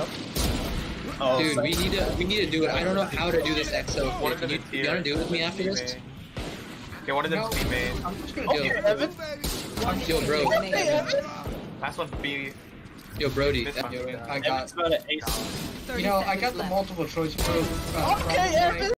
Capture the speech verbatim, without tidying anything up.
Oh, Dude, we need to we need to do it. I don't know how to do this X O. One of them You, is you here. gonna do it with me after this? Okay, one of them's B main. I'm just gonna okay, go. Evan. Yo, bro. Okay, Evan. Last one's B. Yo, Brody. This one. Yo, I Evan's got. about an ace. You know, I got the multiple choice, bro. Uh, Okay, Evan.